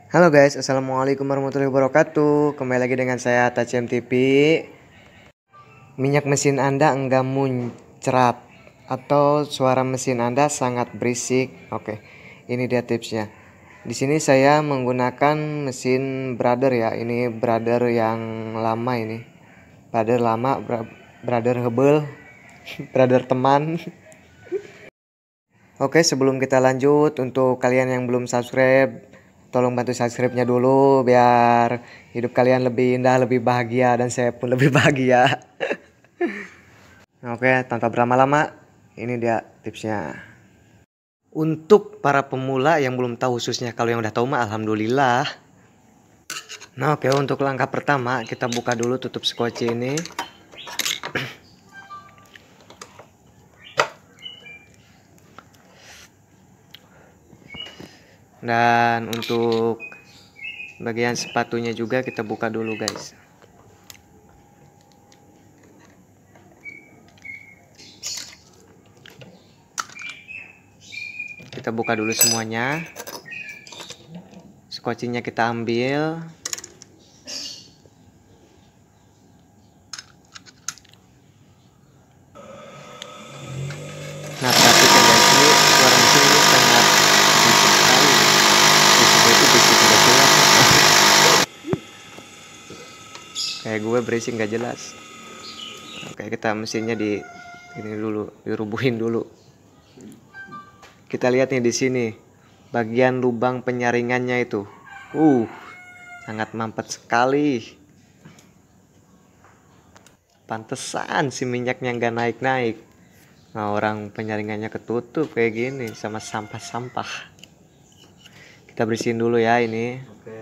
Halo guys, assalamualaikum warahmatullahi wabarakatuh. Kembali lagi dengan saya Tacem TV. Minyak mesin Anda enggak muncrat atau suara mesin Anda sangat berisik. Oke, ini dia tipsnya. Di sini saya menggunakan mesin Brother ya. Ini Brother yang lama ini. Brother lama, Brother hebel, Brother teman. Oke, sebelum kita lanjut, untuk kalian yang belum subscribe, tolong bantu subscribe-nya dulu biar hidup kalian lebih indah, lebih bahagia, dan saya pun lebih bahagia. Oke, tanpa berlama-lama, ini dia tipsnya. Untuk para pemula yang belum tahu, khususnya kalau yang udah tahu mah alhamdulillah. Nah, oke, untuk langkah pertama kita buka dulu tutup skoci ini. Dan untuk bagian sepatunya juga kita buka dulu guys. Kita buka dulu semuanya. Skocinya kita ambil. Nah, perhatikan guys, ini suara mesin ini sangat berisik sekali. Bisiknya itu berisik nggak jelas. Kayak gue berisik nggak jelas. Oke, kita mesinnya ini dulu, dirubuhin dulu. Kita lihat nih di sini, bagian lubang penyaringannya itu, sangat mampet sekali. Pantesan si minyaknya nggak naik-naik. Nah, orang penyaringannya ketutup kayak gini sama sampah-sampah. Kita bersihin dulu ya ini. Oke.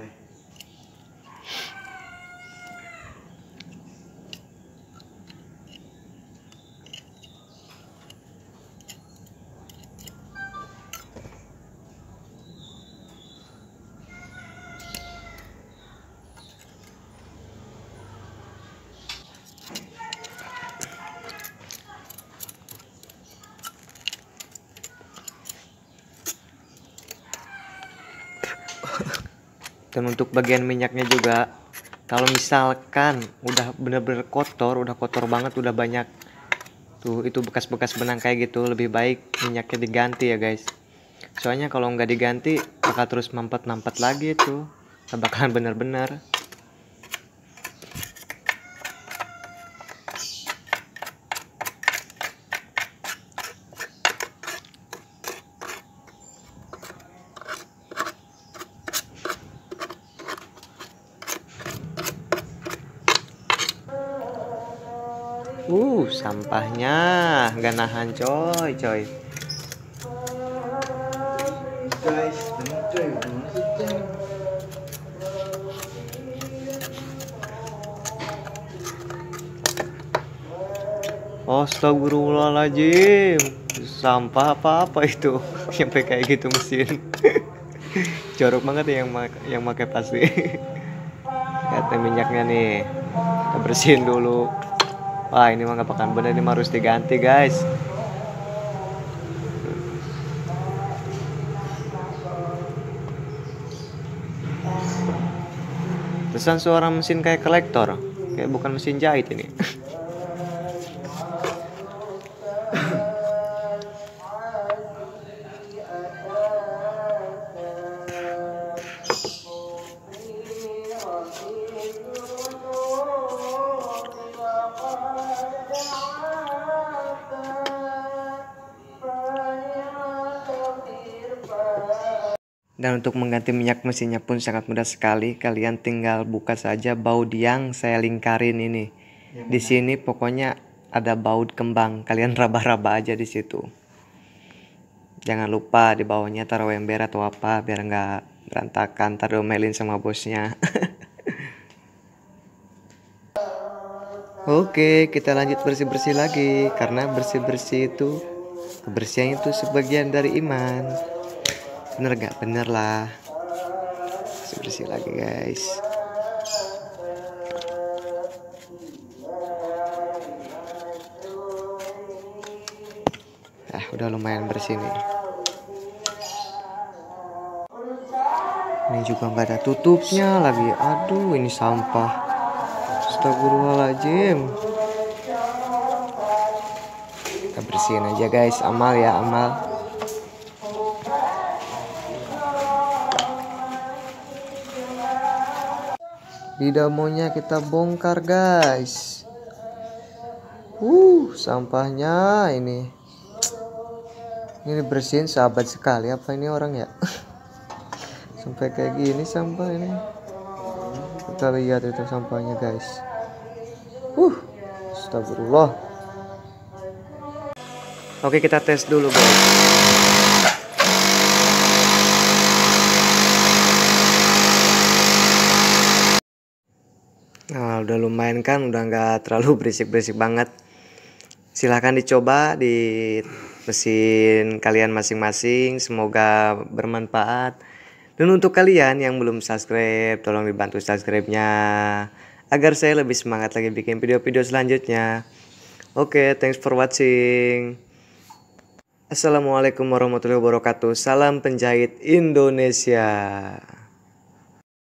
Dan untuk bagian minyaknya juga, kalau misalkan udah bener-bener kotor, udah kotor banget, udah banyak tuh itu bekas-bekas benang kayak gitu, lebih baik minyaknya diganti ya guys. Soalnya kalau nggak diganti bakal terus mampet-mampet lagi tuh, nggak bakalan bener-bener. Sampahnya nggak nahan coy. Astagfirullahaladzim, sampah apa itu sampai kayak gitu mesin. Jorok banget ya yang pakai pasti. Lihat minyaknya nih, kita bersihin dulu. Wah, ini mah gak bakalan bener, ini mah harus diganti guys. Pesan suara mesin kayak kolektor, kayak bukan mesin jahit ini. Dan untuk mengganti minyak mesinnya pun sangat mudah sekali. Kalian tinggal buka saja baut yang saya lingkarin ini. Di sini pokoknya ada baut kembang. Kalian raba-raba aja di situ. Jangan lupa di bawahnya taruh ember atau apa biar nggak berantakan. Ntar domelin sama bosnya. Oke, kita lanjut bersih-bersih lagi. Karena bersih-bersih itu, kebersihan itu sebagian dari iman. Bener gak? Bener lah. Bersih lagi guys. Udah lumayan bersih nih. Ini juga nggak ada tutupnya lagi. Aduh, ini sampah. Astagfirullahaladzim. Kita bersihin aja guys. Amal ya, amal. Dinamonya kita bongkar guys. Sampahnya ini bersihin sahabat sekali apa ini orang ya. Sampai kayak gini sampah ini. Kita lihat itu sampahnya guys. Astagfirullah. Oke, kita tes dulu guys. Nah, udah lumayan kan, udah nggak terlalu berisik-berisik banget. Silahkan dicoba di mesin kalian masing-masing. Semoga bermanfaat. Dan untuk kalian yang belum subscribe, tolong dibantu subscribe-nya agar saya lebih semangat lagi bikin video-video selanjutnya. Oke, thanks for watching. Assalamualaikum warahmatullahi wabarakatuh. Salam penjahit Indonesia.